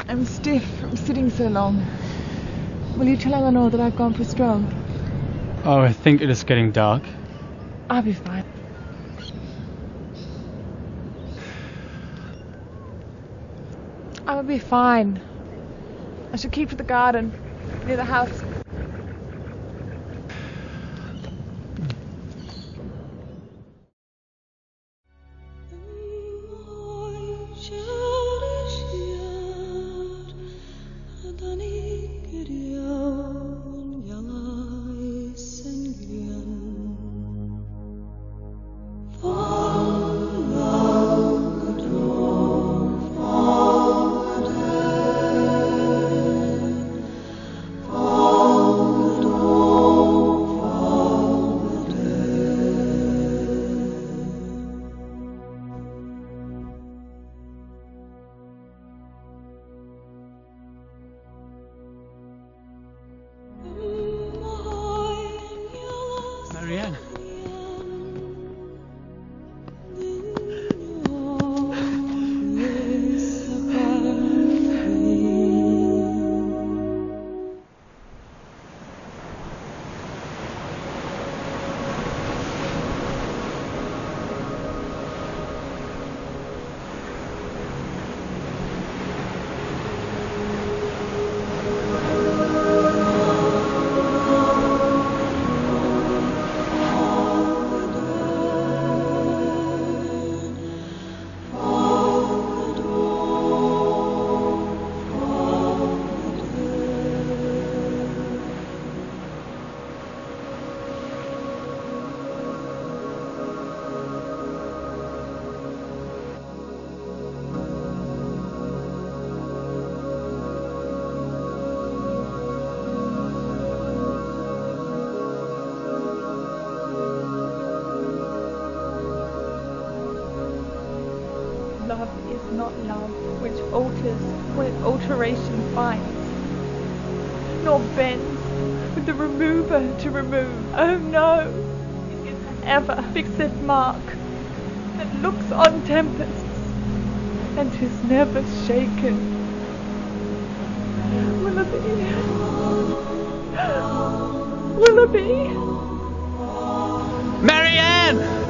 I'm stiff from sitting so long. Will you tell Eleanor that I've gone for a stroll? Oh, I think it is getting dark. I'll be fine. I will be fine. I should keep to the garden, near the house. Marianne. Love is not love which alters when alteration finds, nor bends with the remover to remove. Oh no, it is an ever fixed mark that looks on tempests and is never shaken. Willoughby, Willoughby, Marianne!